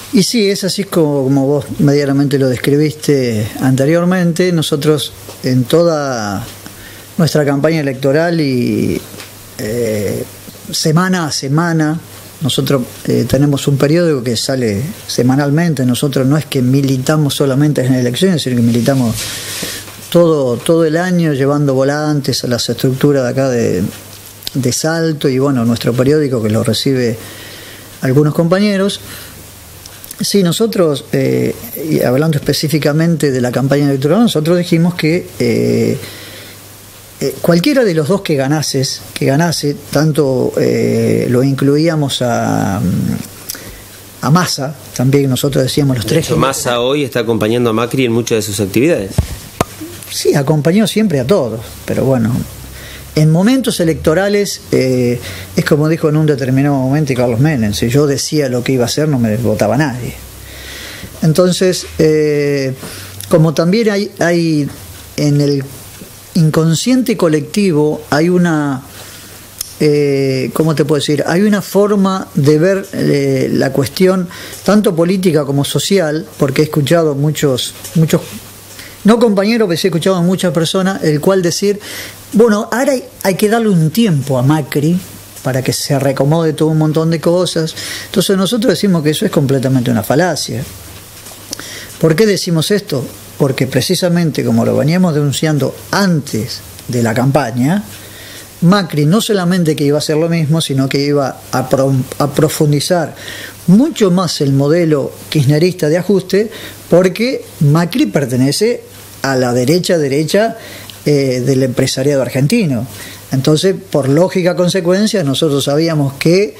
Y sí, es así como vos medianamente lo describiste anteriormente. Nosotros en toda nuestra campaña electoral y semana a semana, nosotros tenemos un periódico que sale semanalmente. Nosotros no es que militamos solamente en elecciones, sino que militamos todo el año llevando volantes a las estructuras de acá de Salto, y bueno, nuestro periódico que lo recibe algunos compañeros. Sí, nosotros, y hablando específicamente de la campaña electoral, nosotros dijimos que cualquiera de los dos que ganase, tanto lo incluíamos a Massa, también nosotros decíamos los tres. Massa hoy está acompañando a Macri en muchas de sus actividades. Sí, acompañó siempre a todos, pero bueno, en momentos electorales es como dijo en un determinado momento Carlos Menem: si yo decía lo que iba a hacer no me votaba nadie. Entonces, como también hay en el inconsciente colectivo hay una, ¿cómo te puedo decir? Hay una forma de ver la cuestión tanto política como social, porque he escuchado muchos no compañeros, pero sí he escuchado a muchas personas el cual decir, bueno, ahora hay que darle un tiempo a Macri para que se reacomode todo un montón de cosas. Entonces nosotros decimos que eso es completamente una falacia. ¿Por qué decimos esto? Porque precisamente como lo veníamos denunciando antes de la campaña, Macri no solamente que iba a hacer lo mismo, sino que iba a profundizar mucho más el modelo kirchnerista de ajuste, porque Macri pertenece a la derecha del empresariado argentino. Entonces, por lógica consecuencia, nosotros sabíamos que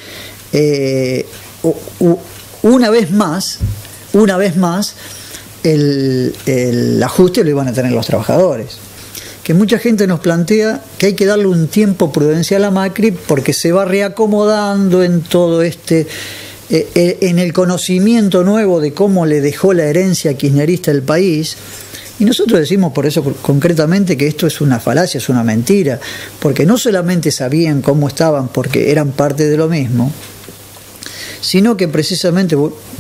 una vez más el ajuste lo iban a tener los trabajadores. Que mucha gente nos plantea que hay que darle un tiempo prudencial a Macri porque se va reacomodando en todo en el conocimiento nuevo de cómo le dejó la herencia kirchnerista al país. Y nosotros decimos por eso concretamente que esto es una falacia, es una mentira, porque no solamente sabían cómo estaban porque eran parte de lo mismo, sino que precisamente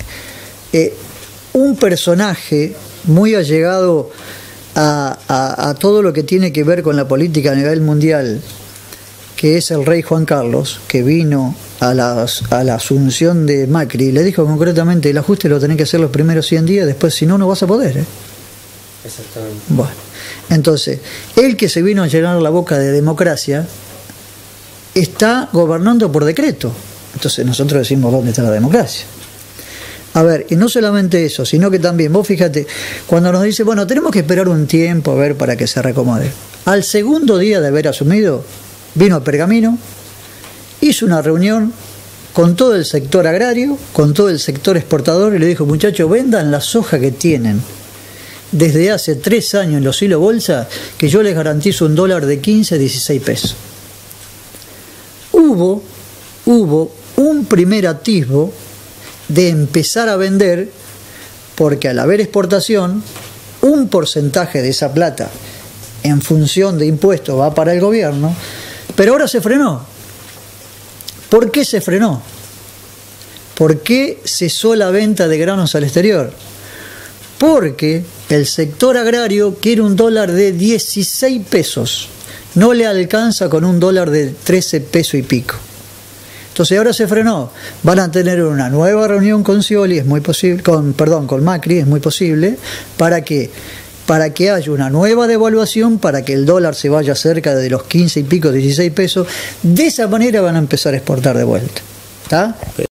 un personaje muy allegado a todo lo que tiene que ver con la política a nivel mundial, que es el rey Juan Carlos, que vino a la asunción de Macri, le dijo concretamente: el ajuste lo tenés que hacer los primeros 100 días, después si no, no vas a poder. Exactamente. Bueno, entonces, el que se vino a llenar la boca de democracia está gobernando por decreto. Entonces nosotros decimos: ¿dónde está la democracia? A ver, y no solamente eso, sino que también, vos fíjate, cuando nos dice, bueno, tenemos que esperar un tiempo a ver para que se reacomode. Al segundo día de haber asumido, vino a Pergamino, hizo una reunión con todo el sector agrario, con todo el sector exportador, y le dijo: muchachos, vendan la soja que tienen desde hace 3 años en los hilos bolsa, que yo les garantizo un dólar de 15 a 16 pesos. Hubo un primer atisbo de empezar a vender, porque al haber exportación, un porcentaje de esa plata en función de impuestos va para el gobierno, pero ahora se frenó. ¿Por qué se frenó? ¿Por qué cesó la venta de granos al exterior? Porque el sector agrario quiere un dólar de 16 pesos, no le alcanza con un dólar de 13 pesos y pico. Entonces ahora se frenó. Van a tener una nueva reunión con Scioli, es muy posible, con Macri, es muy posible, para que haya una nueva devaluación, para que el dólar se vaya cerca de los 15 y pico, 16 pesos. De esa manera van a empezar a exportar de vuelta. ¿Está?